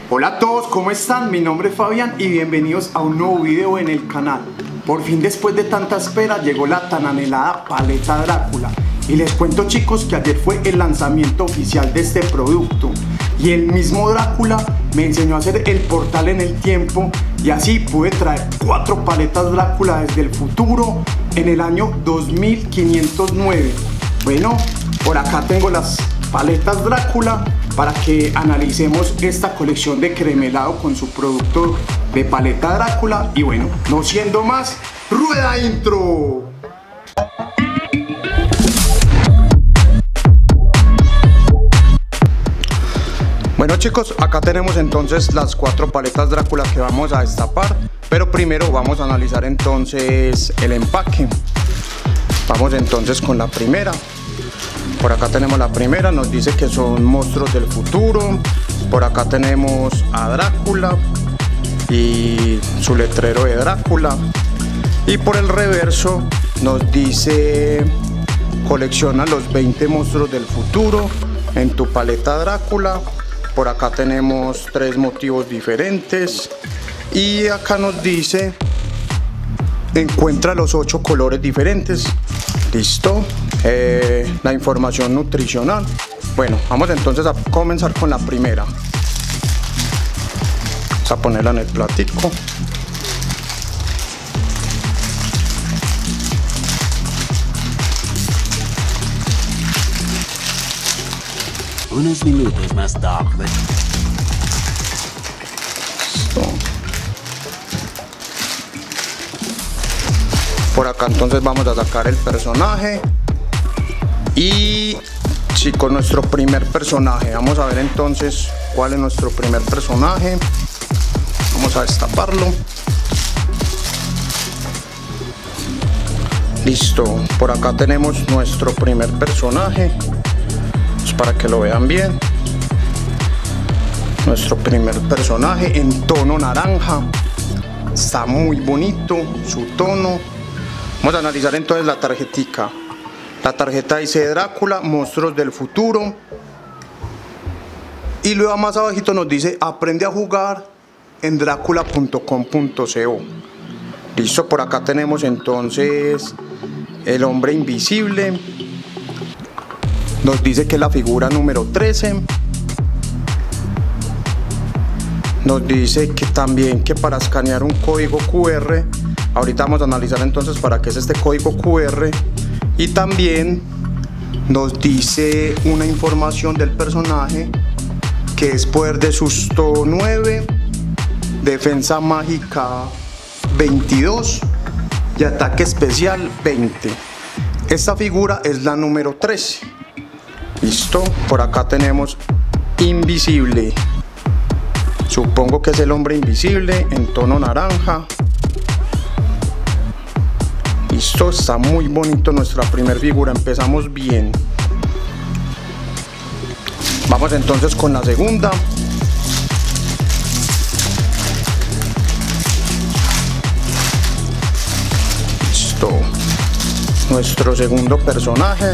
Hola a todos, ¿cómo están? Mi nombre es Fabián y bienvenidos a un nuevo video en el canal. Por fin, después de tanta espera, llegó la tan anhelada paleta Drácula. Y les cuento, chicos, que ayer fue el lanzamiento oficial de este producto. Y el mismo Drácula me enseñó a hacer el portal en el tiempo. Y así pude traer 4 paletas Drácula desde el futuro en el año 2509. Bueno, por acá tengo las paletas Drácula para que analicemos esta colección de cremelado con su producto de paleta Drácula. Y bueno, no siendo más, ¡rueda intro! Bueno, chicos, acá tenemos entonces las 4 paletas Drácula que vamos a destapar, pero primero vamos a analizar entonces el empaque. Vamos entonces con la primera. Por acá tenemos la primera, nos dice que son monstruos del futuro. Por acá tenemos a Drácula y su letrero de Drácula. Y por el reverso nos dice: colecciona los 20 monstruos del futuro en tu paleta Drácula. Por acá tenemos 3 motivos diferentes. Y acá nos dice: encuentra los 8 colores diferentes. Listo. La información nutricional. Bueno, vamos entonces a comenzar con la primera. Vamos a ponerla en el platico. Unos minutos más tarde. Listo. Por acá entonces vamos a sacar el personaje. Y chicos, nuestro primer personaje, vamos a ver entonces cuál es nuestro primer personaje. Vamos a destaparlo. Listo, por acá tenemos nuestro primer personaje, pues para que lo vean bien. Nuestro primer personaje en tono naranja, está muy bonito su tono. Vamos a analizar entonces la tarjetica. La tarjeta dice Drácula, monstruos del futuro. Y luego más abajito nos dice: aprende a jugar en dracula.com.co. Listo, por acá tenemos entonces el hombre invisible. Nos dice que es la figura número 13. Nos dice que también que para escanear un código QR. Ahorita vamos a analizar entonces para qué es este código QR. Y también nos dice una información del personaje, que es poder de susto 9, defensa mágica 22 y ataque especial 20. Esta figura es la número 13. Listo, por acá tenemos invisible. Supongo que es el hombre invisible en tono naranja. Listo, está muy bonito nuestra primera figura, empezamos bien. Vamos entonces con la segunda. Listo, nuestro segundo personaje.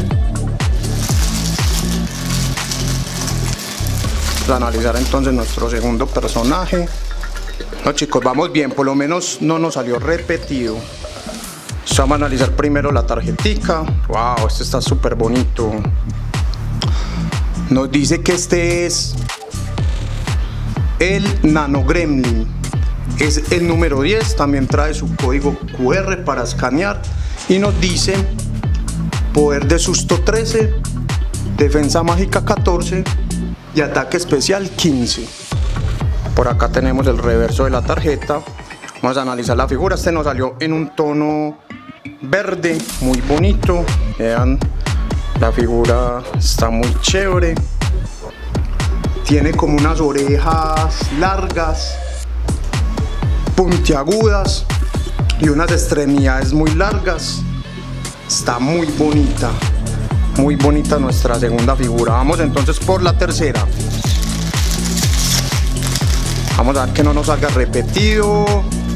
Vamos a analizar entonces nuestro segundo personaje. No, chicos, vamos bien, por lo menos no nos salió repetido. Vamos a analizar primero la tarjetica. Wow, este está súper bonito. Nos dice que este es el Nano Gremlin. Es el número 10. También trae su código QR para escanear. Y nos dice poder de susto 13, defensa mágica 14 y ataque especial 15. Por acá tenemos el reverso de la tarjeta. Vamos a analizar la figura. Este nos salió en un tono verde, muy bonito. Vean, la figura está muy chévere. Tiene como unas orejas largas, puntiagudas y unas extremidades muy largas. Está muy bonita nuestra segunda figura. Vamos entonces por la tercera. Vamos a ver que no nos salga repetido.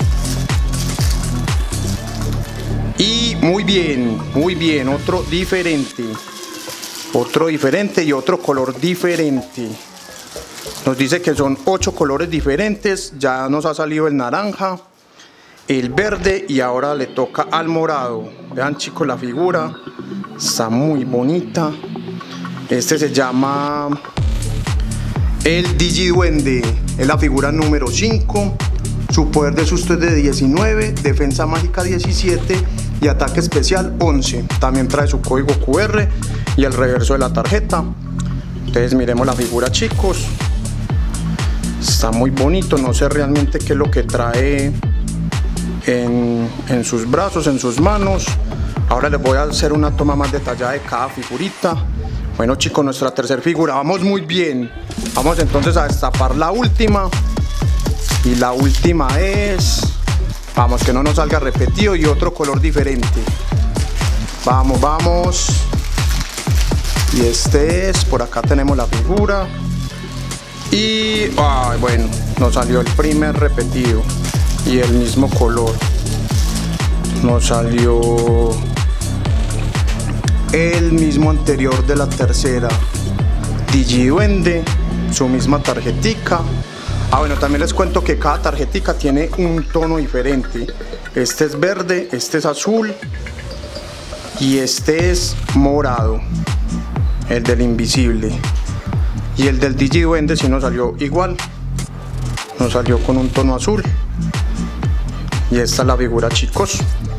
Y muy bien, otro diferente y otro color diferente. Nos dice que son 8 colores diferentes. Ya nos ha salido el naranja, el verde y ahora le toca al morado. Vean chicos la figura, está muy bonita. Este se llama el Digiduende, es la figura número 5. Su poder de susto es de 19, defensa mágica 17 y ataque especial 11. También trae su código QR y el reverso de la tarjeta. Entonces miremos la figura chicos. Está muy bonito, no sé realmente qué es lo que trae en sus brazos, en sus manos. Ahora les voy a hacer una toma más detallada de cada figurita. Bueno chicos, nuestra tercera figura, vamos muy bien. Vamos entonces a destapar la última. Y la última es... Vamos, que no nos salga repetido y otro color diferente. Vamos, vamos. Y este es, por acá tenemos la figura. Y, bueno, nos salió el primer repetido y el mismo color. Nos salió el mismo anterior de la tercera. Digiduende, su misma tarjetica. Bueno, también les cuento que cada tarjetica tiene un tono diferente. Este es verde, este es azul y este es morado, el del invisible. Y el del Digiduende sí nos salió igual, nos salió con un tono azul. Y esta es la figura chicos.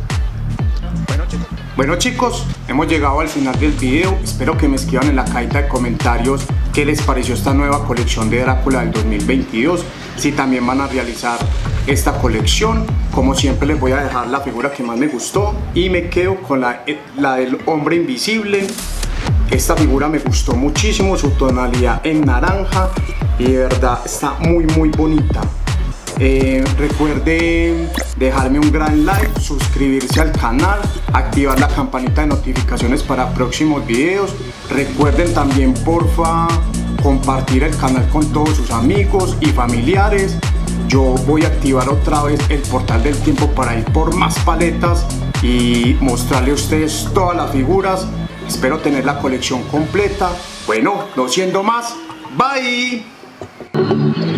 Bueno chicos, hemos llegado al final del video. Espero que me escriban en la cajita de comentarios qué les pareció esta nueva colección de Drácula del 2022. Si también van a realizar esta colección. Como siempre les voy a dejar la figura que más me gustó y me quedo con la del hombre invisible. Esta figura me gustó muchísimo, su tonalidad en naranja y de verdad está muy bonita. Recuerden dejarme un gran like, suscribirse al canal, activar la campanita de notificaciones para próximos videos. Recuerden también porfa compartir el canal con todos sus amigos y familiares. Yo voy a activar otra vez el portal del tiempo para ir por más paletas y mostrarle a ustedes todas las figuras. Espero tener la colección completa. Bueno, no siendo más, bye.